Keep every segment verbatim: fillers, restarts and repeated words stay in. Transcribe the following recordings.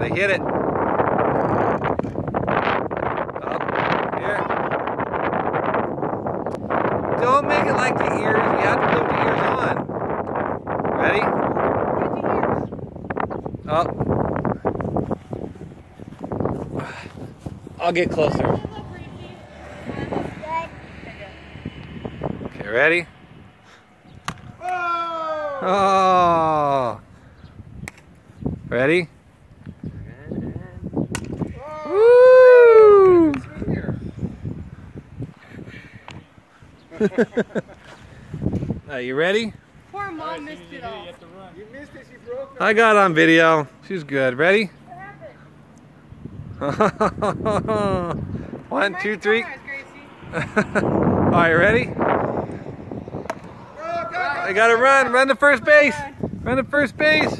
Gotta hit it. Up here. Don't make it like the ears. You have to put the ears on. Ready? Up. I'll get closer. Okay, ready? Oh! Ready? Woo! Are you ready? Poor mom missed it all. You missed it, she broke it. I got it on video. She's good. Ready? One, two, three. Alright, ready? I gotta run. Run to first base. Run to first base.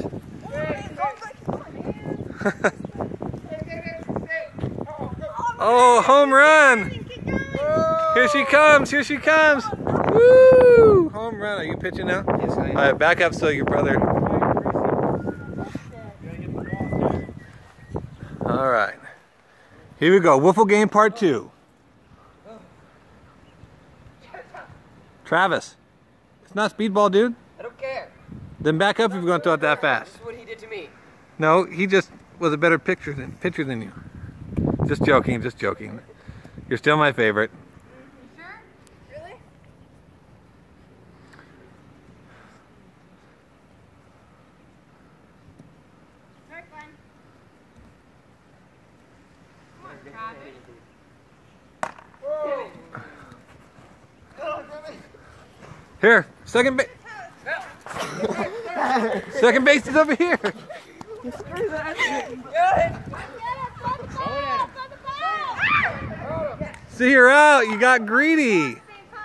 Oh, home run. Here she comes. Here she comes. Woo! Home run. Are you pitching now? Yes, I am. Alright, back up so your brother. Alright. Here we go. Wiffle game part two. Travis. It's not speedball, dude. I don't care. Then back up if you're going to throw it that fast. This is what he did to me. No, he just was a better pitcher than pitcher than you. Just joking, just joking. You're still my favorite. You sure? Really? Alright, fine. Come on, Travis. Here, second base. Second base is over here. See, you're out. You got greedy.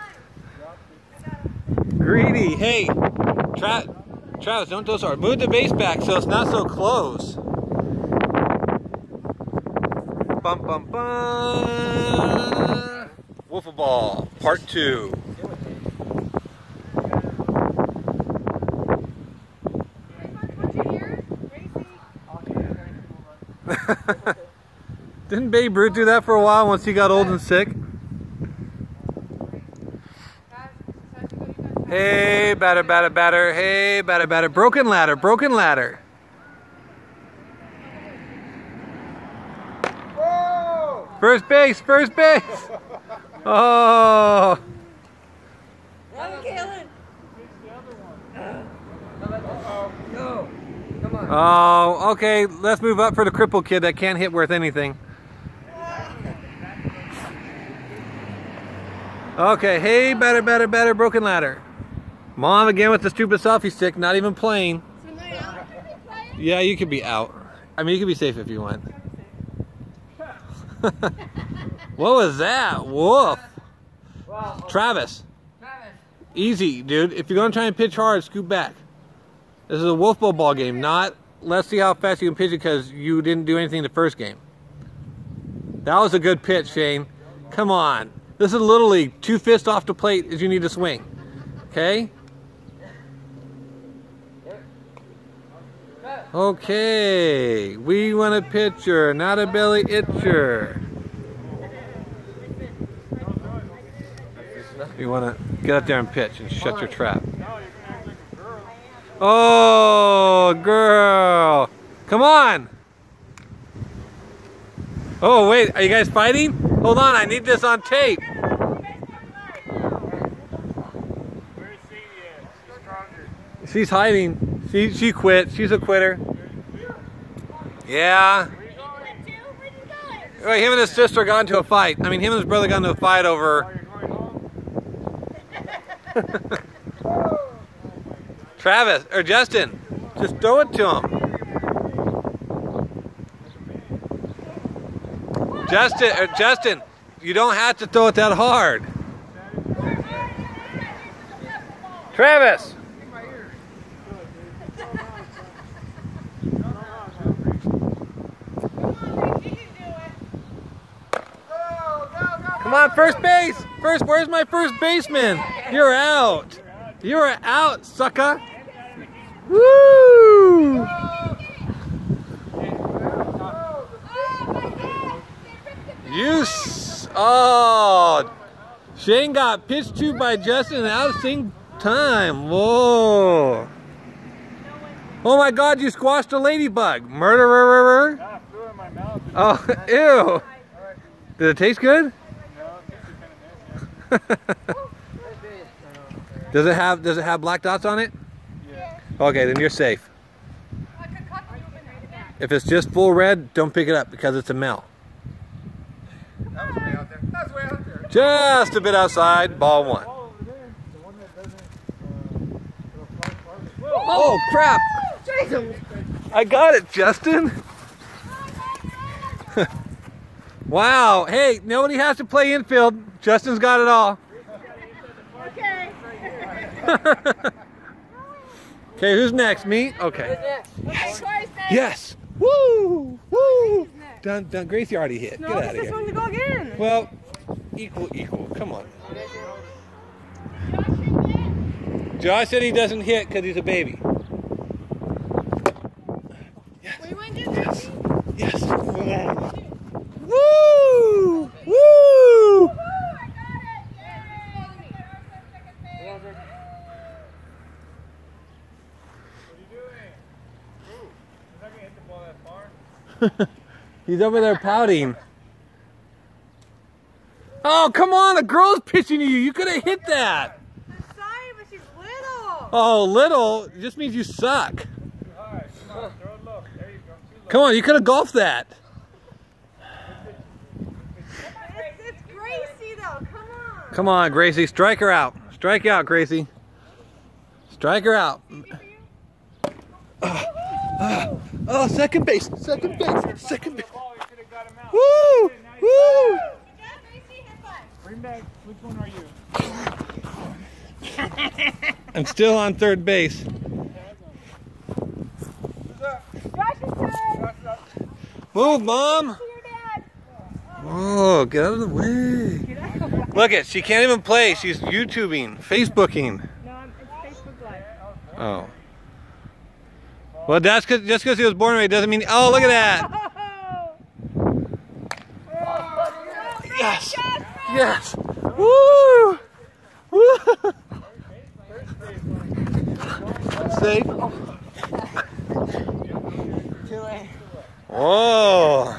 Greedy. Hey, Tra Travis, don't throw so hard. Move the base back so it's not so close. Bum, bum, bum. Wiffle ball, part two. Didn't Babe Ruth do that for a while once he got old and sick? Hey, batter, batter, batter. Hey, batter, batter. Broken ladder, broken ladder. Whoa! First base, first base. Oh. Run, Galen. No. Come on. Oh, okay. Let's move up for the crippled kid that can't hit worth anything. Okay, hey, batter, batter, batter, broken ladder. Mom again with the stupid selfie stick, not even playing. So now you're out. Yeah, you could be out. I mean, you could be safe if you want. What was that? Woof. Well, Travis, Travis. easy, dude. If you're going to try and pitch hard, scoot back. This is a Wolfball ball game, not let's see how fast you can pitch it because you didn't do anything the first game. That was a good pitch, Shane. Come on. This is Little League. Two fists off the plate as you need to swing. Okay? Okay. We want a pitcher, not a belly itcher. You want to get up there and pitch and shut your trap. Oh, girl. Come on. Oh, wait. Are you guys fighting? Hold on. I need this on tape. She's hiding. She, she quit. She's a quitter. Yeah. Wait, him and his sister got into a fight. I mean, him and his brother got into a fight over... Travis, or Justin, just throw it to him. Justin, or Justin, you don't have to throw it that hard. Travis. Come on, first base. First, where's my first baseman? You're out. You're out, sucker. Woo! Shane got pitched to by Justin out of sync time. Whoa. Oh my God, you squashed a ladybug. Murderer. Ah, I flew in my mouth. Oh, ew. Did it taste good? No, it tasted kind of nasty. Does it have does it have black dots on it? Yeah. Okay, then you're safe. If it's just full red, don't pick it up because it's a male. That was way out there. That was way out there. Just a bit outside, ball one. Ball over there. The one that doesn't, uh, it'll fly farther. Whoa. Oh crap! I got it, Justin. Wow. Hey, nobody has to play infield. Justin's got it all. Okay. Okay, who's next? Me? Okay. Okay, twice next. Yes. Woo! Woo! Done. Done. Gracie already hit. No, Get out it's of this here. one to go again. Well, equal, equal. Come on. Josh said he doesn't hit because he's a baby. We went to this. Yes. Woo! Woo! Woo! I got it. Yay! What are you doing? Ooh, you're not gonna hit the ball that far. He's over there pouting. Oh, come on. The girl's pitching to you. You could have hit that. I'm sorry, but she's little. Oh, little just means you suck. Too high. Come on, throw it low. There you go. Too low. Come on, you could have golfed that. It's, it's Gracie, though. Come on. Come on, Gracie. Strike her out. Strike out, Gracie. Strike her out. Oh, oh, second base. Second base. Second base. Ball, you should have got him out. Woo! Hey, now Woo! Gracie, hit five. Bring back. Which one are you? I'm still on third base. Who's up? Josh's turn. Josh is up. Move, Mom. To your dad. Oh, get out of the way. Look it, she can't even play. She's YouTubing, Facebooking. No, I'm, it's Facebook Live. Oh. Well, that's cause, just because he was born away doesn't mean. Oh, look at that. Yes. Yes. Woo. Woo. Safe. Whoa.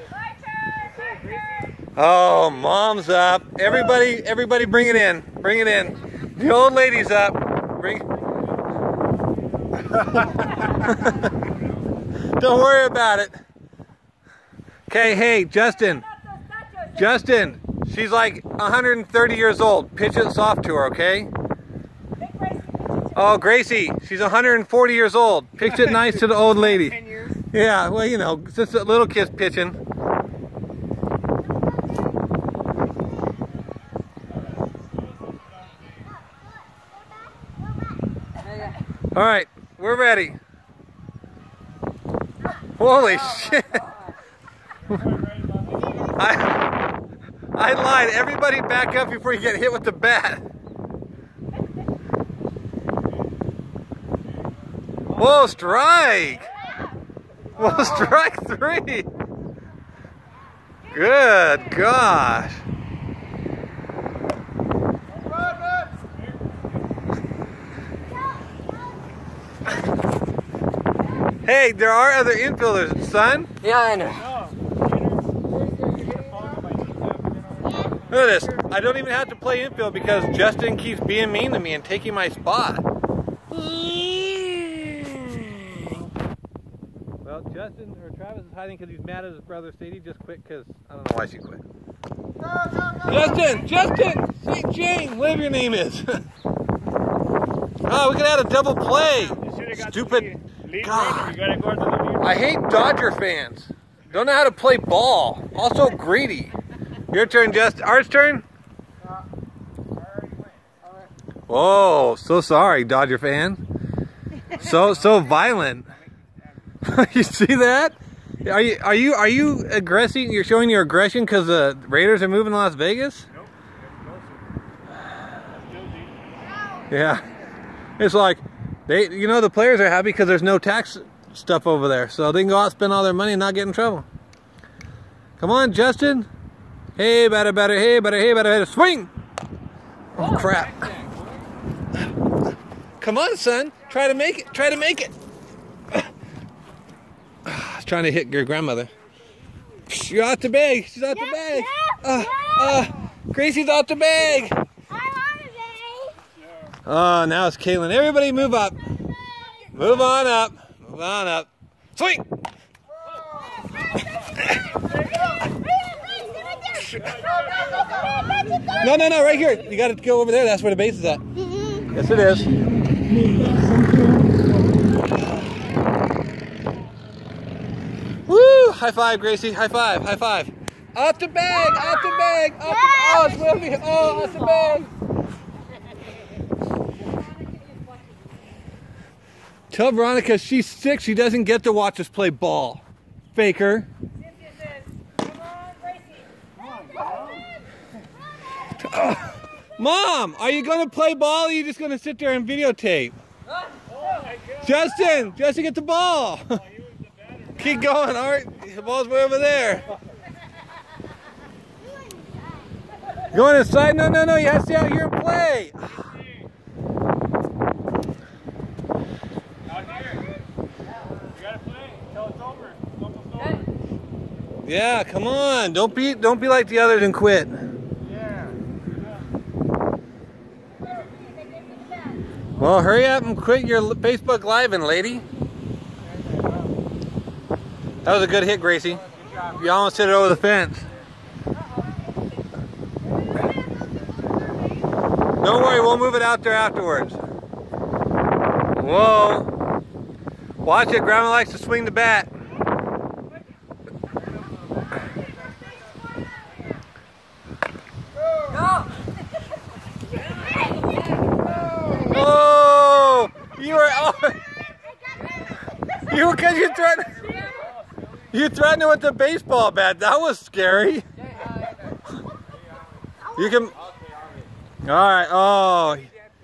Oh, Mom's up. Everybody, everybody bring it in. Bring it in. The old lady's up. Bring Don't worry about it. Okay, hey, Justin. Justin, she's like one hundred thirty years old. Pitch it soft to her, okay? Oh, Gracie, she's one hundred forty years old. Pitch it nice to the old lady. ten years. Yeah, well, you know, just a little kid's pitching. All right, we're ready. Holy shit. I, I lied. Everybody back up before you get hit with the bat. Whoa, strike. Whoa, strike three. Good gosh. Hey, there are other infielders, son. Yeah, I know. Look at this. I don't even have to play infield because Justin keeps being mean to me and taking my spot. Well, Justin or Travis is hiding because he's mad at his brother. Sadie just quit because I don't know why she quit. Justin! Justin! Saint Jane, whatever your name is. Oh, we could add a double play. Stupid. God. I hate Dodger fans. Don't know how to play ball. Also greedy. Your turn, Justin. Art's turn? Oh, so sorry, Dodger fan. So so violent. You see that? Are you are you are you aggressing? You're showing your aggression because the Raiders are moving to Las Vegas? Yeah. It's like they, you know, the players are happy because there's no tax stuff over there, so they can go out and spend all their money and not get in trouble. Come on, Justin. Hey, better, better, hey, better, hey, better, better, swing! Oh, crap. Come on, son. Try to make it. Try to make it. Trying to hit your grandmother. You're out the bag. She's out the bag. Uh, uh, Gracie's out the bag. Oh, now it's Caitlin. Everybody move up. Move on up. Move on up. Swing. No, no, no, right here. You got to go over there. That's where the base is at. Yes, it is. Woo! High five, Gracie. High five. High five. Off the bag. Off the bag. Off the, oh, it's moving. Oh, off the bag. Tell Veronica she's sick. She doesn't get to watch us play ball. Faker. Oh. Mom, are you going to play ball or are you just going to sit there and videotape? Justin, Justin, get the ball. Keep going, all right? The ball's way over there. Going inside? No, no, no. You have to stay out here and play. Out here. You gotta play until it's over. It's almost over. Yeah, come on. Don't be, don't be like the others and quit. Yeah. Well, hurry up and quit your Facebook Live-in, lady. That was a good hit, Gracie. You almost hit it over the fence. Don't worry, we'll move it out there afterwards. Whoa. Watch it, Grandma likes to swing the bat. Oh! You were... Oh, you, because you threatened... You threatened it with the baseball bat. That was scary. You can... Alright, oh.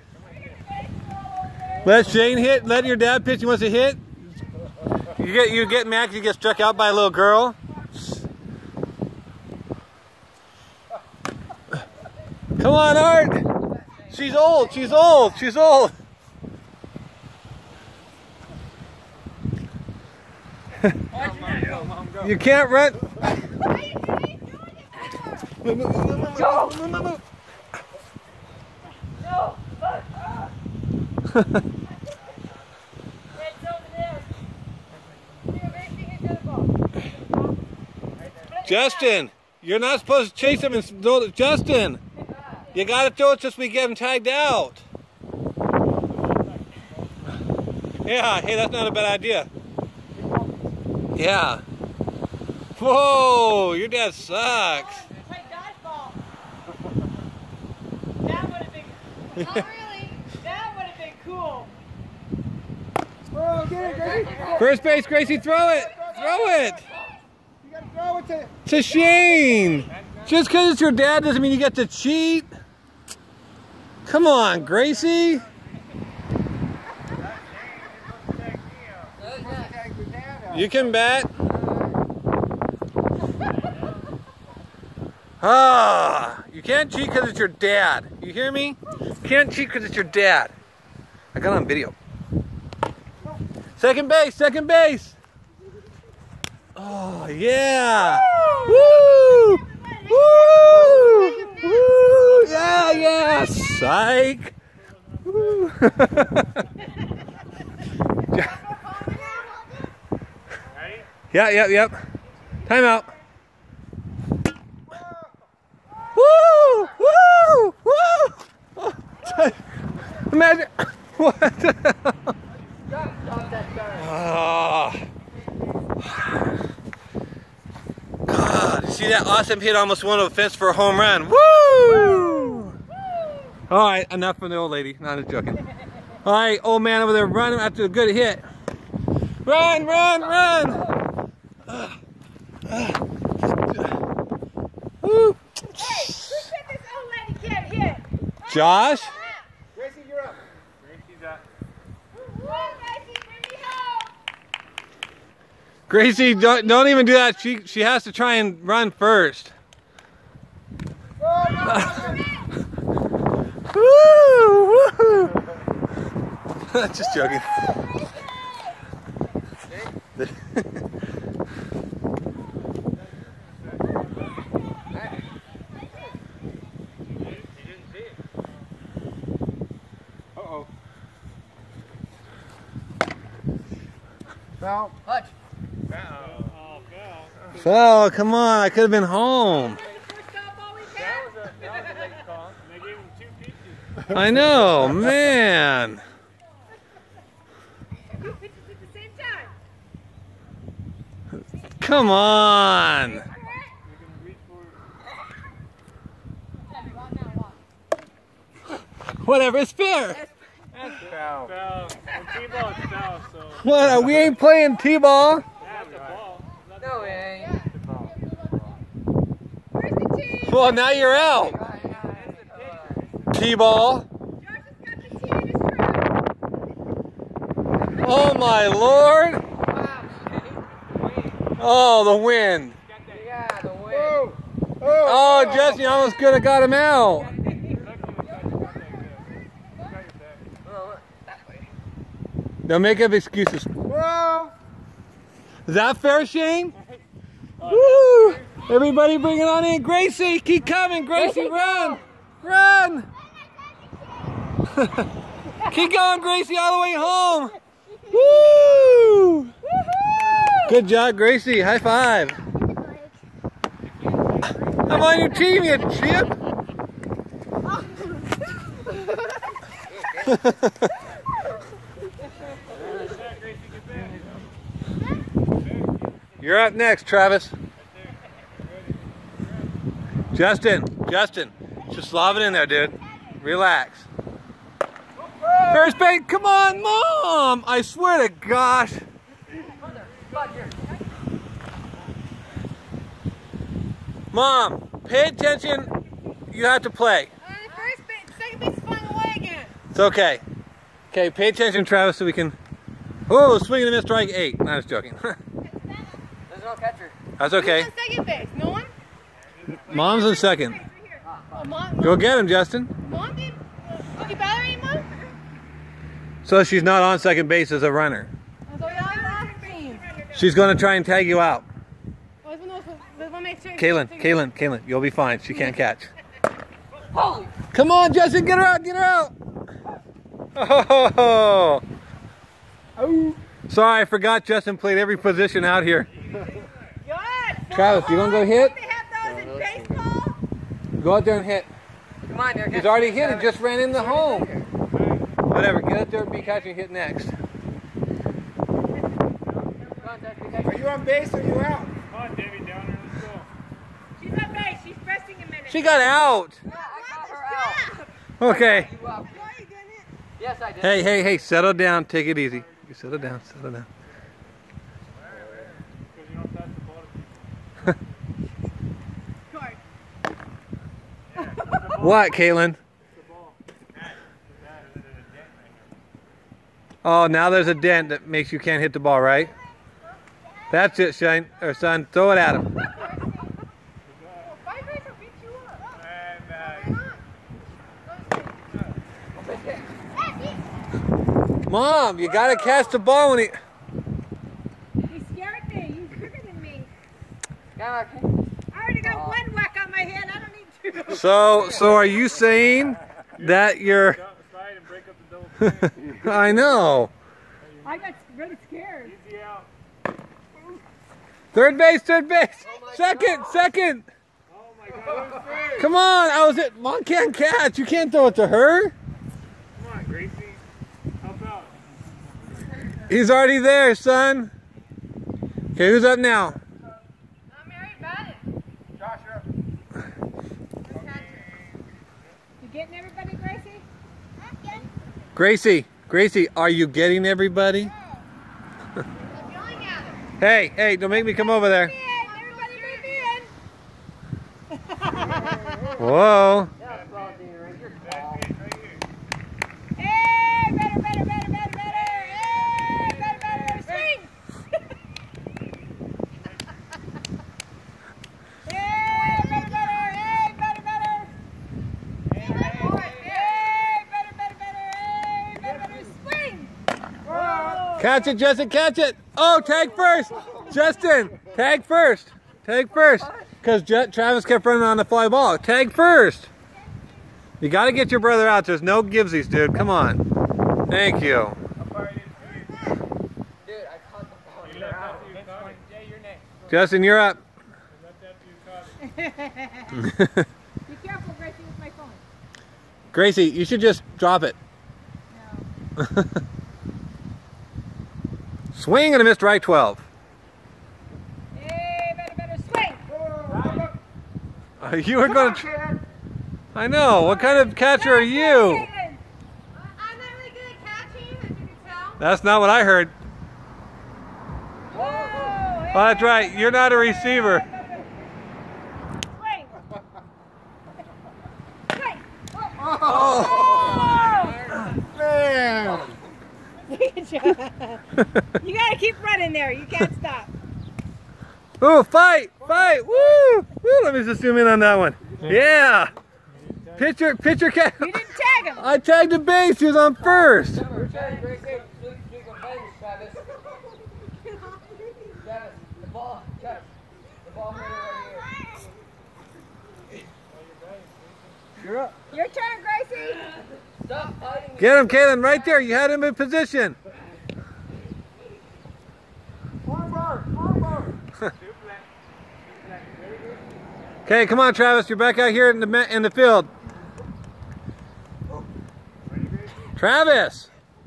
Let Shane hit. Let your dad pitch. He wants to hit. You get you get mad because you get struck out by a little girl. Come on, Art. She's old. She's old. She's old. You can't run. Move, move, move, move, move, move, move. Justin, you're not supposed to chase him and throw it. Justin, you got to throw it just so we get him tagged out. Yeah, hey, that's not a bad idea. Yeah. Whoa, your dad sucks. Play dodgeball. That would have been. Oh, really? That would have been cool. Oh, get it, Gracie. First base, Gracie, throw it. Throw it. You gotta throw it to... To Shane. Just because it's your dad doesn't mean you get to cheat. Come on, Gracie. You can bat. Ah, you can't cheat because it's your dad. You hear me? You can't cheat because it's your dad. I got it on video. Second base, second base. Oh, yeah. Woo! Woo! Woo! Yeah, yeah. Psych. Woo. Yeah, yep, yep. Time out. Woo! Woo! Woo! Oh, imagine. What the hell? Oh. God, see that awesome hit almost won a fence for a home run. Woo! All right, enough from the old lady. Not a joking. All right, old man over there running after a good hit. Run, run, run! Uh, uh, woo. Hey, who said this old lady can't hit? Josh? Gracie, you're up. Gracie's up. Run, Gracie, bring me home. Gracie, don't, don't even do that. She, she has to try and run first. Just joking. Uh-oh. Foul. Hutch. Oh, foul. Oh, come on. I could have been home. That was a, that was a late call. They gave him two pieces. I know, man. Two pitches at the same time. Come on. We can reach for Whatever, it's fair. That's foul. Foul. On T-ball, it's foul, so. What? We ain't playing T-ball. That's the ball. No way. Where's the team? Well, now you're out. T-ball. Josh has got the team in his trap. Oh my Lord. Oh, the wind. Yeah, the wind. Oh, Oh, Jesse almost could have got him out. Oh, that way. Don't make up excuses. Whoa! Is that fair, Shane? Woo! Everybody bring it on in. Gracie, keep coming. Gracie, run. Run. Keep going, Gracie, all the way home. Woo! Good job, Gracie. High five. I'm on your team, you chip. You're up next, Travis. Justin, Justin, just lob it in there, dude. Relax. First base, come on, Mom! I swear to gosh. Mom, pay attention. You have to play. Uh, first base, second base is flying away again. It's okay. Okay, pay attention, Travis, so we can. Oh, swing and a miss, strike eight. No, I was joking. There's no catcher. That's okay. Who's on second base? No one? Mom's in second. Right here. Oh, mom, Go get him, Justin. mom did? Did you bother anyone? So she's not on second base as a runner. So y'all last team. She's going to try and tag you out. Let's make sure. Kaylin, Kaylin, Kaylin, you'll be fine. She can't catch. Holy! Come on, Justin, get her out, get her out. Oh. Oh. Sorry, I forgot Justin played every position out here. Yes. Travis, you gonna go hit? They have those in baseball. Go out there and hit. Come on, there. He's already hit it, just ran in the home. Whatever, get up there and be catching hit next. Are you on base or are you out? Come on, Davy Downer, let's go. She's on base. She's resting a minute. She got out. Yeah, I got her out. Okay. You up. No, you didn't. Yes, I did. Hey, hey, hey, settle down. Take it easy. You settle down, settle down. Because you don't pass the ball to Card. What, Kaylin? Oh, now there's a dent that makes you can't hit the ball, right? That's it, Shane, or son. Throw it at him. Five rays will beat you up. Mom, you gotta catch the ball when he. You scared me. You quicker than me. Yeah, okay. I already got one whack on my head. I don't need two. So, so are you saying that you're? slide and break up the double play. I know. I got really scared. Easy out. Third base, third base. Oh my Second, God. second. Oh my God, who's first? Come on, I was it. Mom can't catch. You can't throw it to her. Come on, Gracie. Help out. He's already there, son. Okay, who's up now? I'm already batted. Josh, you're up. You getting everybody, Gracie? Gracie, Gracie, are you getting everybody? I'm yelling at him. Hey, hey, don't make me come over there. Everybody leave me in. Whoa. Yeah, it's all Junior Ranger. Right here. Hey, better, better, better, better, better. Hey, better, better, swing. Hey, better, better. Hey, better, better. Hey, better, better, better. Hey, better, better, swing. Catch it, Justin, catch it. Oh, tag first. Justin, tag first. Tag first. Because Travis kept running on the fly ball. Tag first. You got to get your brother out. There's no givesies, dude. Come on. Thank you. Justin, you're up. Be careful, Gracie, with my phone. Gracie, you should just drop it. No. Swing and a missed right twelve. Hey, better, better swing. Uh, you were going to. I know. What kind of catcher are you? I'm not really good at catching, as you can tell. That's not what I heard. Whoa, Oh, that's right. You're not a receiver. swing. Swing. Oh, Man! You gotta keep running there. You can't stop. Ooh, fight, fight, woo, woo. Let me just zoom in on that one. Yeah. Pitcher, pitcher cat. You didn't tag him. I tagged the base. He was on first. You're up. Your turn, Gracie. Stop hiding. Get him, Kaylin, right there. You had him in position. Okay, come on, Travis. You're back out here in the in the field. Travis,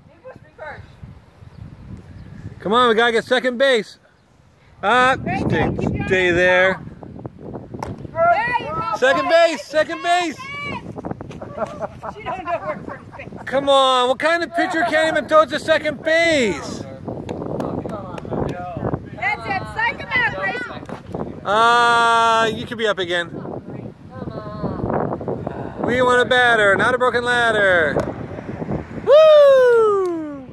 come on. We gotta get second base. Ah, stay, stay there. There you go. Second boy. base. Second base. She don't know where first base. Come on. What kind of pitcher can't even throw it to second base? That's it. Psych him out, Gracie. Uh, you could be up again. We want a batter, not a broken ladder. Woo!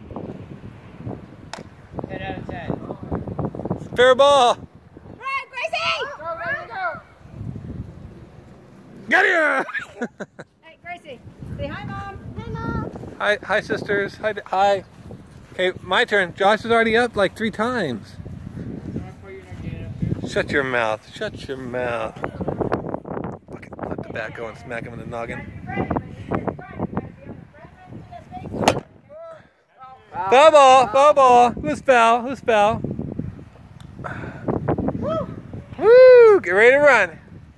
ten out of ten. Fair ball. Run, Gracie. Go, go, go. Get here! Hey, Gracie. Say hi, Mom. Hi, Mom. Hi, hi, sisters. Hi, hi. Okay, my turn. Josh is already up like three times. Shut your mouth. Shut your mouth. Okay, let the bat go and smack him in the noggin. Foul ball, foul ball. Who's foul? Who's foul? Woo! Get ready to run.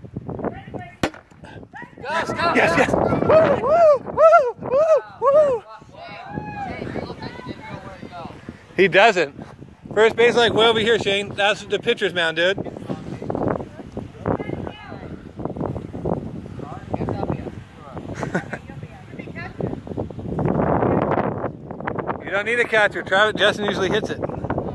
Go, go, Yes, go. yes. Woo, woo, woo, woo, woo. Shane, you look like you didn't know where to go. He doesn't. First base like way over here, Shane. That's the pitcher's mound, dude. You don't need a catcher. Travis, Justin usually hits it.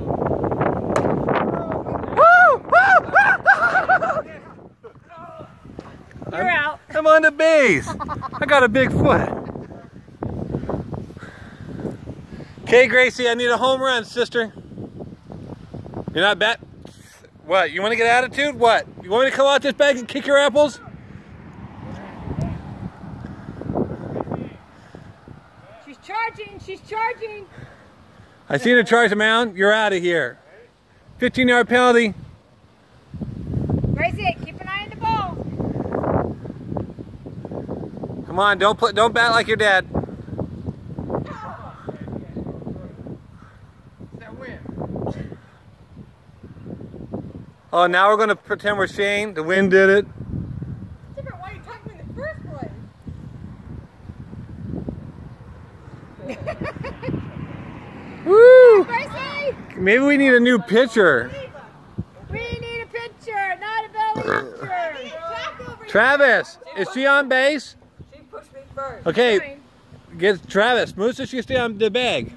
You're out. I'm on the base. I got a big foot. Okay, Gracie, I need a home run, sister. You're not bat. What? You want to get attitude? What? You want me to come out this bag and kick your apples? She's charging. She's charging. I seen her charge the mound. You're out of here. fifteen yard penalty. Gracie, keep an eye on the ball. Come on, don't put, don't bat like your dad. Oh, now we're going to pretend we're Shane. The wind did it. Different. Why are you talking in the first place? Woo! Gracie, Maybe we need a new pitcher. we need a pitcher, not a belly pitcher. Travis, is she on base? She pushed me first. Okay, get Travis. Move so she can stay on the bag.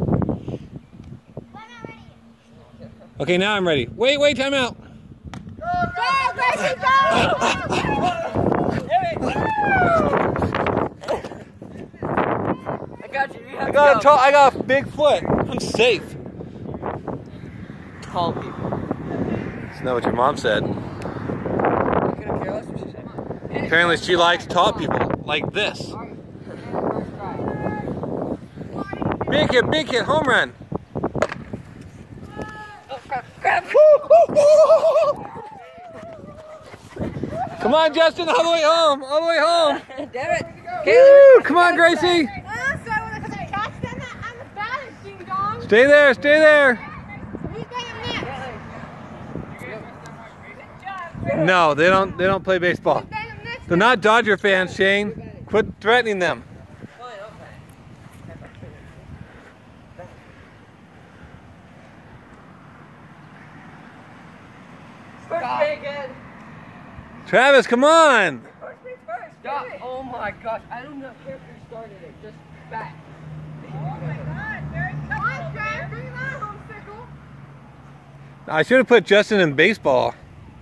Okay, now I'm ready. Wait, wait, time out. Go, Gracie, go! I got you. You have I got a to go. tall, I got a big foot. I'm safe. Tall people. That's not what your mom said. You couldn't care less what she said. Apparently she likes tall people like this. Alright, first try. Big hit, big hit, home run. Come on, Justin, all the way home, all the way home. Damn it. Woo! Come on, Gracie. Oh, so I want to catch on the, on the balance, ding dong. Stay there, stay there. Who's got him next? No, they don't. They don't play baseball. Who's got him next? They're not Dodger fans, Shane. Quit threatening them. Fine, okay. First bacon. Travis, come on. First things first. Stop. Oh my gosh. I don't know who started it. Just back. Oh my God, very come on, Trav, bring that home, Sickle. I should have put Justin in baseball.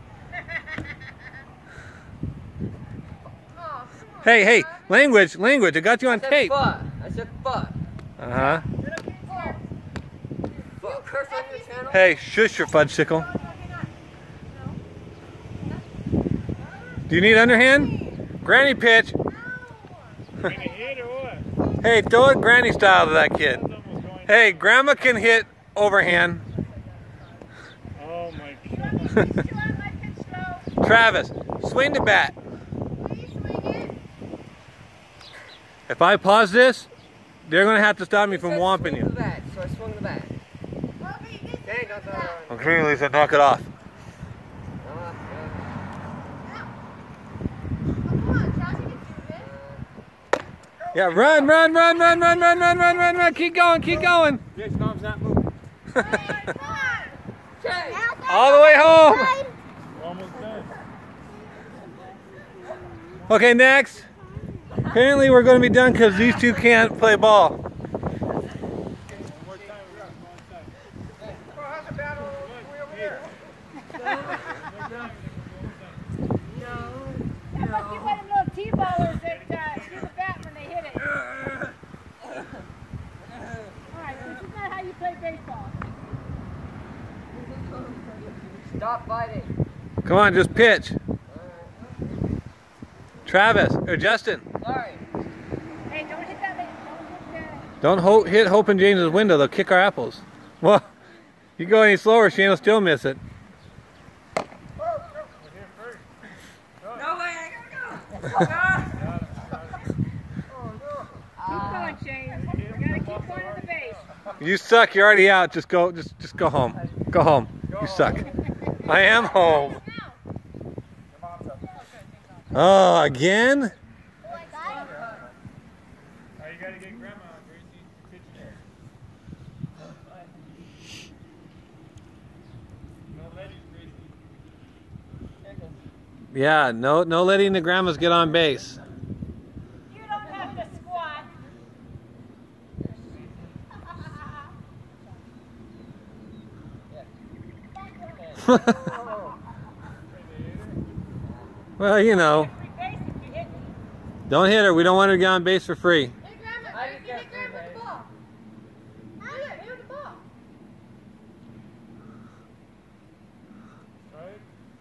Oh, come on, Hey, hey, Trav. language, language. I got you on I said tape. fuck. I said fuck. Uh huh. Fuck. Curse on your channel. Hey, shush your fudge sickle. Do you need underhand? Granny pitch. You gonna hit or what? Hey, throw it granny style to that kid. It's almost going. Hey, grandma can hit overhand. Oh my You god. want me to pitch you on my pitch slow? Travis, swing the bat. Will you swing it? If I pause this, they're gonna have to stop me It from said whomping swing you. The bat, so I swung the bat. Well, but you did Okay, swing don't the throw bat. it on. Okay, Lisa, knock it off. Uh, uh, Oh, come on, Chelsea can do this. Yeah, run, run, run, run, run, run, run, run, run, run. Keep going, keep going. Yes, Tom's not moving. Come on, come on. Jay. All the way home. We're almost done. Okay, next. Apparently we're going to be done because these two can't play ball. One more time, we're going inside. Well, how's the battle way over there? How about you let them little T-ballers that uh, do the bat when they hit it? All right, this is not how you play baseball. Stop fighting. Come on, just pitch. Travis, or Justin. Sorry. Hey, don't hit that. Don't hit that. Don't ho hit Hope and James's window. They'll kick our apples. Well, you go any slower, Shane will still miss it. We're here first. No way, I gotta go. Keep going, Shane. You gotta keep going to the base. You suck. You're already out. Just go. Just just go home. Go home. You suck. I am home. Oh, again? Now you gotta get grandma on Gracie to pitch there. No ladies, Gracie. Yeah. No. No letting the grandmas get on base. You don't have to squat. Well, you know. Free base if you hit me. Don't hit her. We don't want her to get on base for free. Hey, Grandma, I you just can got hit Grandma with the ball. Hit it, hit with the ball. Right?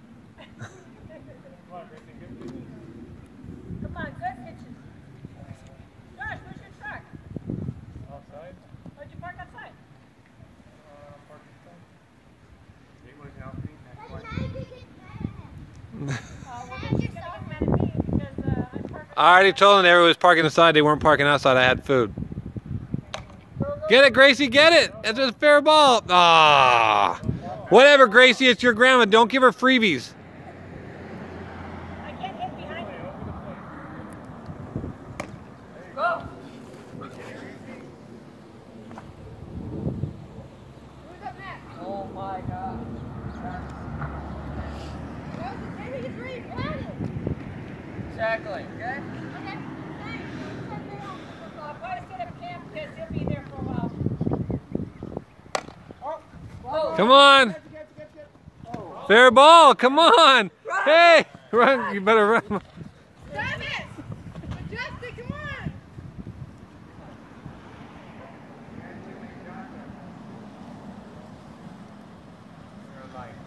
Come on, Gracie, good pitch. Come on, good pitches. Josh, where's your truck? Outside. Where'd you park outside? Uh, parking spot. It was healthy. Next one. Oh, well, then she's gonna get mad at me because uh, I'm parking. I already told them they was parking inside. They weren't parking outside. I had food. Get it, Gracie. Get it. It's a fair ball. Ah. Whatever, Gracie. It's your grandma. Don't give her freebies. I can't hit behind you. Go. Who's up next? Oh my god. Maybe he's ready. Got it. Exactly. Okay? Okay. Thanks. I'll probably set up camp because he'll be there for a while. Oh. Come on. Fair ball. Come on. Hey. Run. You better run. Travis! Justin, come on! You're like,